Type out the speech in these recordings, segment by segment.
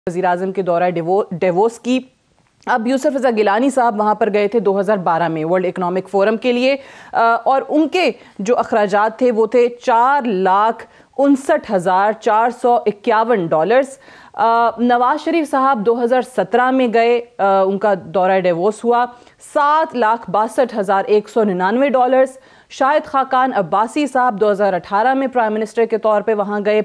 वज़ीर-ए-आज़म के दौरा डेवोस की। अब यूसुफ रज़ा गिलानी साहब वहाँ पर गए थे 2012 में वर्ल्ड इकनॉमिक फोरम के लिए और उनके जो अखराजात थे वो थे $4,59,451। नवाज शरीफ साहब 2017 में गए, उनका दौरा डेवोस हुआ, $7,62,199। शाहिद खाकान अब्बासी साहब 2018 में प्राइम मिनिस्टर के तौर पे वहाँ गए,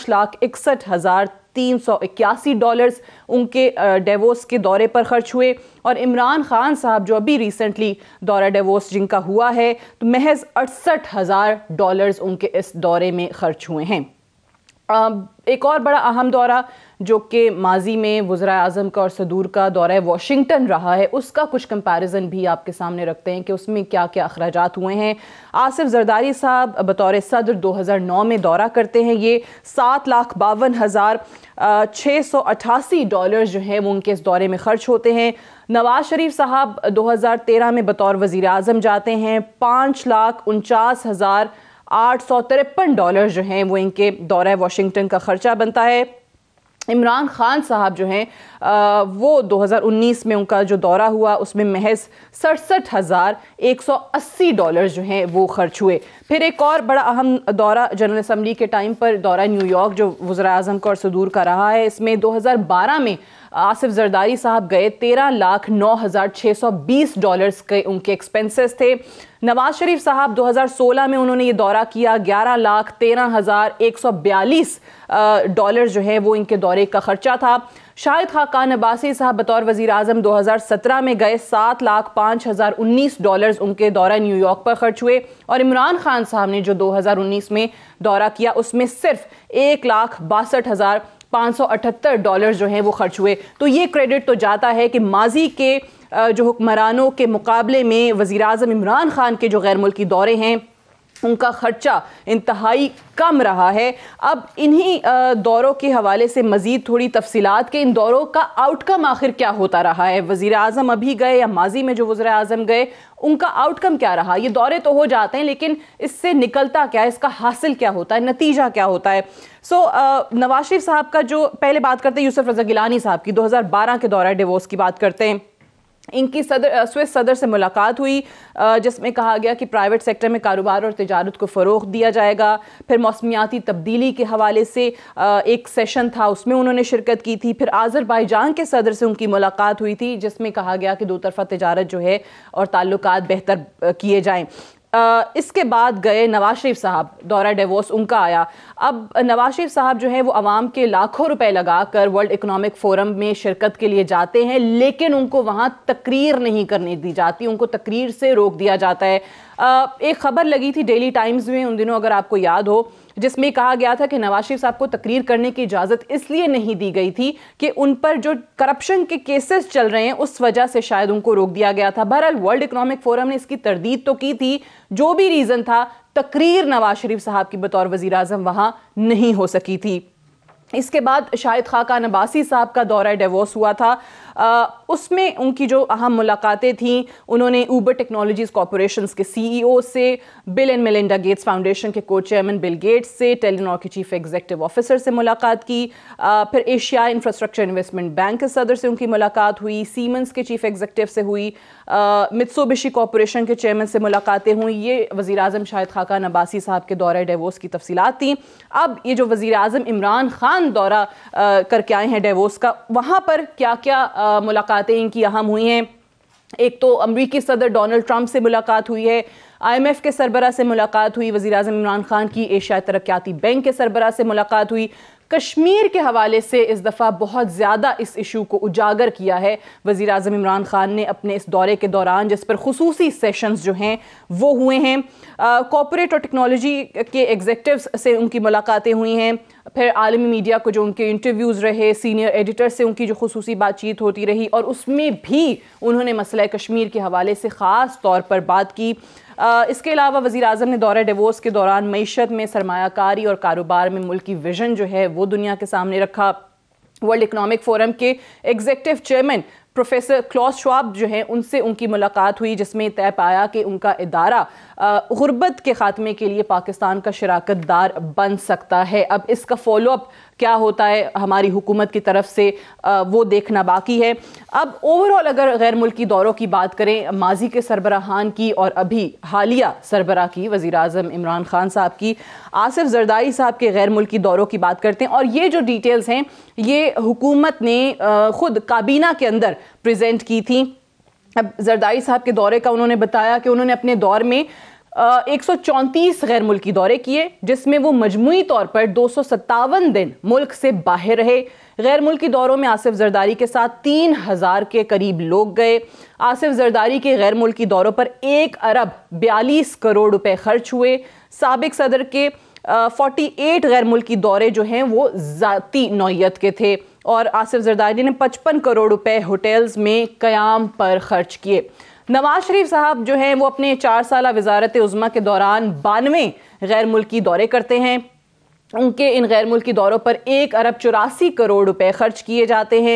$5,61,381 उनके डेवोस के दौरे पर खर्च हुए। और इमरान खान साहब जो अभी रिसेंटली दौरा डेवोस जिनका हुआ है, तो महज $68,000 उनके इस दौरे में खर्च हुए हैं। एक और बड़ा अहम दौरा जो कि माजी में वज़ीर-ए-आज़म का और सदूर का दौरा वाशिंगटन रहा है, उसका कुछ कंपैरिजन भी आपके सामने रखते हैं कि उसमें क्या क्या अखराजात हुए हैं। आसिफ जरदारी साहब बतौर सदर 2009 में दौरा करते हैं, ये $7,52,688 जो है वो उनके इस दौरे में खर्च होते हैं। नवाज शरीफ साहब 2013 में बतौर वज़ीर-ए-आज़म जाते हैं, $5,49,853 जो हैं वो इनके दौरा वाशिंगटन का खर्चा बनता है। इमरान खान साहब जो हैं वो 2019 में उनका जो दौरा हुआ उसमें महज $67,180 जो हैं वो खर्च हुए। फिर एक और बड़ा अहम दौरा जनरल असम्बली के टाइम पर दौरा न्यूयॉर्क जो वज़ीर-ए-आज़म का और सदूर का रहा है, इसमें 2012 में आसिफ जरदारी साहब गए, $13,09,620 के उनके एक्सपेंसेस थे। नवाज शरीफ साहब 2016 में उन्होंने ये दौरा किया, $11,13,142 जो है वो इनके दौरे का खर्चा था। शाहिद खाकान अब्बासी साहब बतौर वज़ीर-ए-आज़म 2017 में गए, $7,05,019 उनके दौरा न्यूयॉर्क पर खर्च हुए। और इमरान खान साहब ने जो 2019 में दौरा किया उसमें सिर्फ $1,62,578 जो हैं वो खर्च हुए। तो ये क्रेडिट तो जाता है कि माजी के जो हुक्मरानों के मुकाबले में वज़ीर-ए-आज़म इमरान खान के जो गैर मुल्की दौरे हैं उनका खर्चा इंतहाई कम रहा है। अब इन्हीं दौरों के हवाले से मज़ीद थोड़ी तफसीलात के इन दौरों का आउटकम आखिर क्या होता रहा है, वज़ीर-ए-आज़म अभी गए या माजी में जो वज़ीर-ए-आज़म गए उनका आउटकम क्या रहा। ये दौरे तो हो जाते हैं लेकिन इससे निकलता क्या है, इसका हासिल क्या होता है, नतीजा क्या होता है। नवाज शरीफ साहब का जो पहले बात करते हैं, यूसुफ रज़ा गिलानी साहब की 2012 के दौरा डेवोस की बात करते हैं। इनकी स्विस सदर से मुलाकात हुई जिसमें कहा गया कि प्राइवेट सेक्टर में कारोबार और तिजारत को फ़रोग़ दिया जाएगा। फिर मौसमियाती तब्दीली के हवाले से एक सेशन था, उसमें उन्होंने शिरकत की थी। फिर आज़रबाईजान के सदर से उनकी मुलाकात हुई थी जिसमें कहा गया कि दो तरफ़ा तिजारत जो है और ताल्लुकात बेहतर किए जाएँ। इसके बाद गए नवाज शरीफ साहब, दौरा डेवोस उनका आया। अब नवाज शरीफ साहब जो है वो आवाम के लाखों रुपए लगाकर वर्ल्ड इकनॉमिक फोरम में शिरकत के लिए जाते हैं, लेकिन उनको वहाँ तकरीर नहीं करने दी जाती, उनको तकरीर से रोक दिया जाता है। एक खबर लगी थी डेली टाइम्स में उन दिनों, अगर आपको याद हो, जिसमें कहा गया था कि नवाज शरीफ साहब को तकरीर करने की इजाज़त इसलिए नहीं दी गई थी कि उन पर जो करप्शन के केसेस चल रहे हैं उस वजह से शायद उनको रोक दिया गया था। बहरहाल वर्ल्ड इकनॉमिक फोरम ने इसकी तरदीद तो की थी, जो भी रीज़न था, तकरीर नवाज शरीफ साहब की बतौर वज़ीर-ए-आज़म वहाँ नहीं हो सकी थी। इसके बाद शाहिद खाकान अब्बासी साहब का दौरा डेवोस हुआ था, उसमें उनकी जो अहम मुलाकातें थीं, उन्होंने ऊबर टेक्नोलॉजीज़ कॉरपोरेशंस के CEO से, Bill and Melinda Gates foundation के को चेयरमैन बिल गेट्स से, टेलीनॉर के चीफ एग्जीक्यूटिव ऑफिसर से मुलाकात की। फिर एशिया इंफ्रास्ट्रक्चर इन्वेस्टमेंट बैंक के सदर से उनकी मुलाकात हुई, सीमेंस के चीफ एग्जीक्यूटिव से हुई, मित्सुबिशी कॉरपोरेशन के चेयरमैन से मुलाकातें हुई। ये वज़ीर-ए-आज़म शाहिद खाकान अब्बासी साहब के दौरा डेवोस की तफसीलात थी। अब ये जो वज़ीर-ए-आज़म इमरान खान दौरा करके आए हैं डेवोस का, वहाँ पर क्या क्या मुलाकातें इनकी अहम हुई हैं। एक तो अमरीकी सदर डोनाल्ड ट्रंप से मुलाकात हुई है, IMF के सरबराह से मुलाकात हुई, वज़ीर-ए-आज़म इमरान खान की एशिया तरक्याती बैंक के सरबराह से मुलाकात हुई। कश्मीर के हवाले से इस दफ़ा बहुत ज़्यादा इस इशू को उजागर किया है वज़ीर-ए-आज़म इमरान खान ने अपने इस दौरे के दौरान, जिस पर खुसूसी सेशंस जो हैं वो हुए हैं। कॉर्पोरेट और टेक्नोलॉजी के एग्जीक्यूटिव्स से उनकी मुलाकातें हुई हैं। फिर आलमी मीडिया को जो उनके इंटरव्यूज़ रहे, सीनियर एडिटर से उनकी जो खुसूसी बातचीत होती रही, और उसमें भी उन्होंने मसला कश्मीर के हवाले से ख़ास तौर पर बात की। इसके अलावा वज़ीर-ए-आज़म ने दौरा डेवोस के दौरान मईशत में सरमायाकारी और कारोबार में मुल्क की विजन जो है वो दुनिया के सामने रखा। वर्ल्ड इकनॉमिक फोरम के executive chairman professor Klaus Schwab जो हैं उनसे उनकी मुलाकात हुई, जिसमें तय पाया कि उनका इदारा गुर्बत के ख़ात्मे के लिए पाकिस्तान का शराकत दार बन सकता है। अब इसका फॉलोअप کیا ہوتا ہے ہماری حکومت کی طرف سے وہ دیکھنا باقی ہے۔ اب اوورال اگر غیر ملکی دوروں کی بات کریں ماضی کے سربراہان کی اور ابھی حالیہ سربراہ کی وزیر اعظم عمران خان صاحب کی، آصف زرداری صاحب کے غیر ملکی دوروں کی بات کرتے ہیں، اور یہ جو ڈیٹیلز ہیں یہ حکومت نے خود کابینہ کے اندر پریزنٹ کی تھیں۔ اب زرداری صاحب کے دورے کا انہوں نے بتایا کہ انہوں نے اپنے دور میں 134 غیر ملکی دورے کیے، جس میں وہ مجموعی طور پر 257 دن ملک سے باہر رہے۔ غیر ملکی دوروں میں آصف زرداری کے ساتھ 3000 کے قریب لوگ گئے۔ آصف زرداری کے غیر ملکی دوروں پر 1 ارب 42 کروڑ روپے خرچ ہوئے۔ سابق صدر کے 48 غیر ملکی دورے جو ہیں وہ ذاتی نوعیت کے تھے، اور آصف زرداری نے 55 کروڑ روپے ہوٹلز میں قیام پر خرچ کیے۔ نواز شریف صاحب جو ہیں وہ اپنے 4 سالہ وزارت عظمیٰ کے دوران 92 غیر ملکی دورے کرتے ہیں۔ ان کے ان غیر ملکی دوروں پر 1 ارب 84 کروڑ روپے خرچ کیے جاتے ہیں۔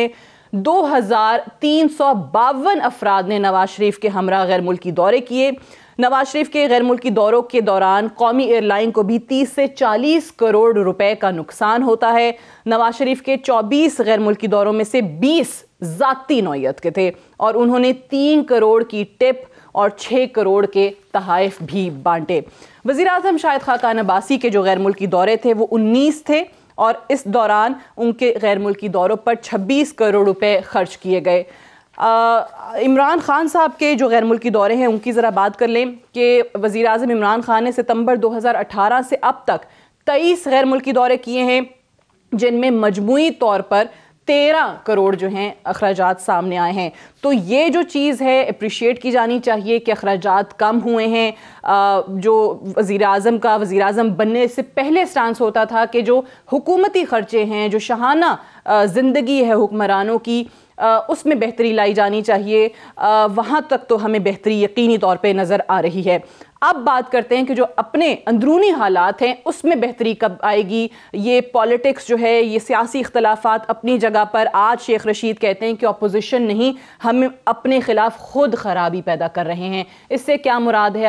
2352 افراد نے نواز شریف کے ہمراہ غیر ملکی دورے کیے۔ نواز شریف کے غیر ملکی دوروں کے دوران قومی ایئر لائن کو بھی 30 سے 40 کروڑ روپے کا نقصان ہوتا ہے۔ نواز شریف کے 24 غیر ملکی دوروں میں سے 20 ذاتی نوعیت کے تھے، اور انہوں نے 3 کروڑ کی ٹپ اور 6 کروڑ کے تحائف بھی بانٹے۔ وزیر اعظم شاہد خاقان عباسی کے جو غیر ملکی دورے تھے وہ 19 تھے، اور اس دوران ان کے غیر ملکی دوروں پر 26 کروڑ روپے خرچ کیے گئے۔ عمران خان صاحب کے جو غیر ملکی دورے ہیں ان کی ذرا بات کر لیں کہ وزیر اعظم عمران خان نے ستمبر 2018 سے اب تک 23 غیر ملکی دورے کیے ہیں، جن میں مجموعی طور پر 13 کروڑ جو ہیں اخراجات سامنے آئے ہیں۔ تو یہ جو چیز ہے اپریشیٹ کی جانی چاہیے کہ اخراجات کم ہوئے ہیں۔ جو وزیر اعظم بننے سے پہلے سٹانس ہوتا تھا کہ جو حکومتی خرچے ہیں، جو شاہانہ زندگی ہے حکمرانوں کی، اس میں بہتری لائی جانی چاہیے، وہاں تک تو ہمیں بہتری یقینی طور پہ نظر آ رہی ہے۔ اب بات کرتے ہیں کہ جو اپنے اندرونی حالات ہیں اس میں بہتری کب آئے گی۔ یہ پالیٹکس جو ہے، یہ سیاسی اختلافات اپنی جگہ پر، آج شیخ رشید کہتے ہیں کہ اپوزیشن نہیں، ہم اپنے خلاف خود خرابی پیدا کر رہے ہیں۔ اس سے کیا مراد ہے؟